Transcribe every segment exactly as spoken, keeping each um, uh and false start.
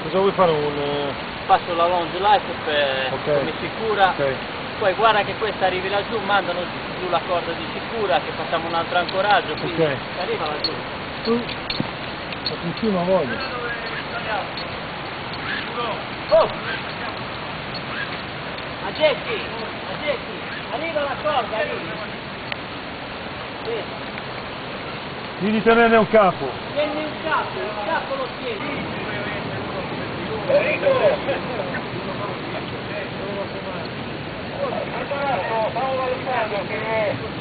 Cosa vuoi fare? Un... eh, Faccio la longe life per Ok. come sicura, Ok. poi guarda che questa arrivi laggiù, mandano giù la corda di sicura che facciamo un altro ancoraggio, quindi Ok. arriva laggiù. Tu? La più ma voglio. Oh! Aggetti! Aggetti! Arriva la corda, arriva! Sì. Di di tenerne un capo. Tieni il capo, il capo lo tieni. Antonio, stavo valutando che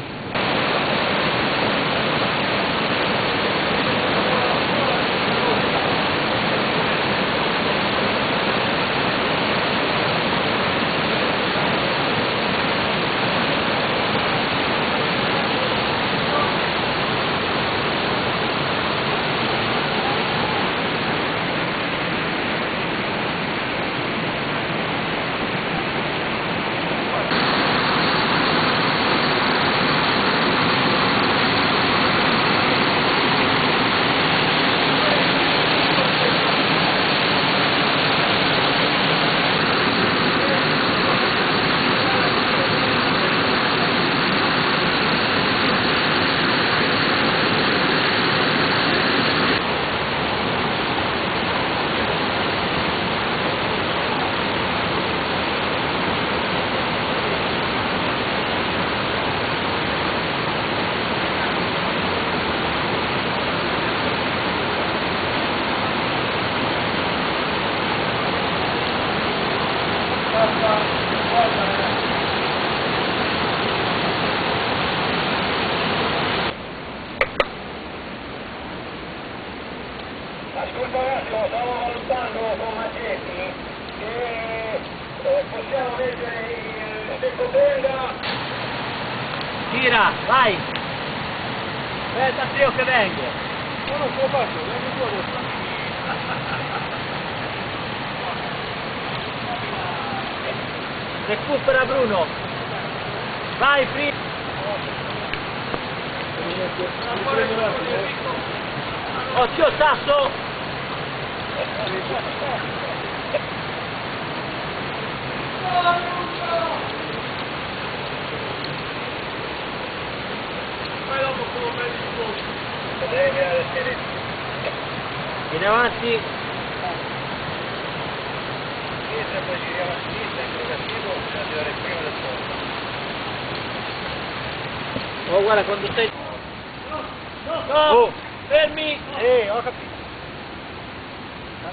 ascolta un attimo, stavo valutando con Maggetti che eh, possiamo mettere il seccotenga. Tira, vai! Aspetta zio che vengo! No, no, ce lo faccio, vengo tu adesso. Recupera Bruno! Vai Fri! Occhio Sasso! Vieni avanti! Sinistra, poi giriamo a sinistra, interrogativo, bisogna tirare prima del fuoco. Oh guarda quando sei... No! Oh. Fermi! Eh, ho capito.